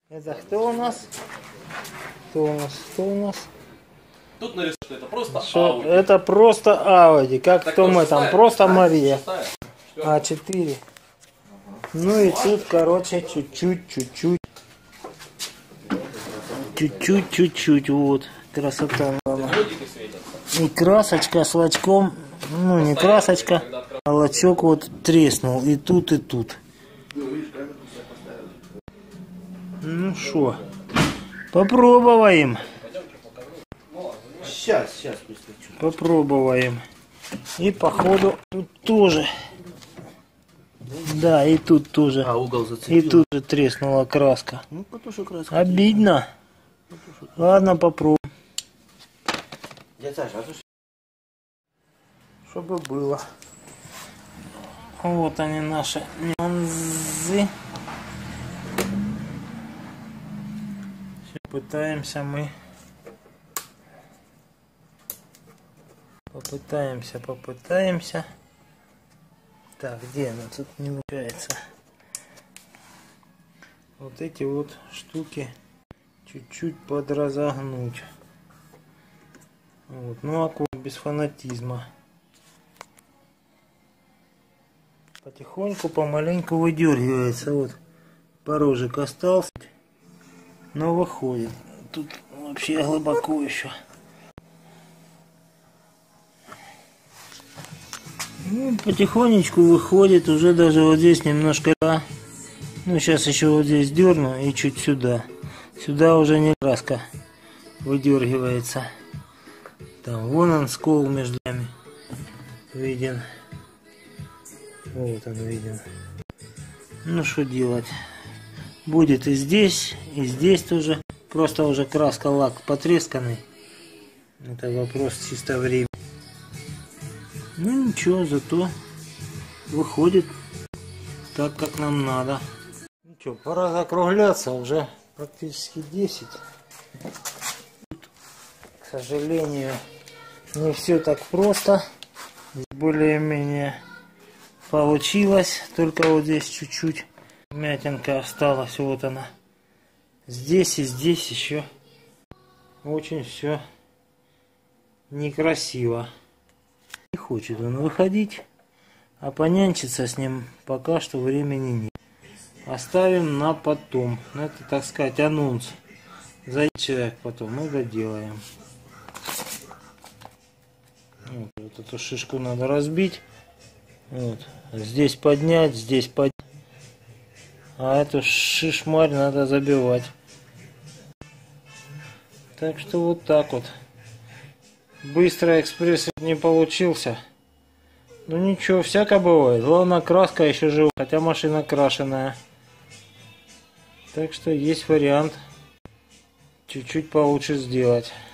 Это кто у нас? Кто у нас? Кто у нас? Тут нарисуют, что это просто Что? Audi. Это просто Audi. Как Так кто мы там? Просто Мария. Шестая. А4. Ну и тут, короче, чуть-чуть. Чуть-чуть, вот. Красота. Годики светятся. И красочка с лачком. Ну, не красочка, а лачок вот треснул. И тут, и тут. Ну что, попробуем. Сейчас быстро. Попробуем. И походу тут тоже. Да, и тут тоже. А, угол зацепил. И тут же треснула краска. Ну, потому что краска. Обидно. Ладно, попробуем. Дядя Саша, а то Чтобы было. Вот они, наши нюансы. Пытаемся мы. Попытаемся. Так, где она? Тут не получается. Вот эти вот штуки чуть-чуть подразогнуть. Вот. Ну, аккуратно, без фанатизма. Потихоньку, помаленьку выдергивается. Вот порожек остался, но выходит. Тут вообще глубоко еще. Ну, потихонечку выходит, уже даже вот здесь немножко. Ну, сейчас еще вот здесь дерну и чуть сюда. Сюда уже не краска выдергивается. Там вон он скол между нами виден. Вот он виден. Ну, что делать? Будет и здесь тоже. Просто уже краска, лак потресканный. Это вопрос чисто времени. Ну ничего, зато выходит так, как нам надо. Ну что, пора закругляться, уже практически 10. К сожалению, не все так просто. Более-менее получилось. Только вот здесь чуть-чуть мятинка осталась. Вот она. Здесь и здесь еще очень все некрасиво. Не хочет он выходить, а понянчиться с ним пока что времени нет. Оставим на потом. Это, так сказать, анонс. Зайдет человек потом, мы доделаем. Вот эту шишку надо разбить. Вот. Здесь поднять, здесь поднять. А эту шишмарь надо забивать. Так что вот так вот. Быстро экспресс не получился. Ну ничего, всяко бывает. Главное, краска еще жива, хотя машина крашеная. Так что есть вариант чуть-чуть получше сделать.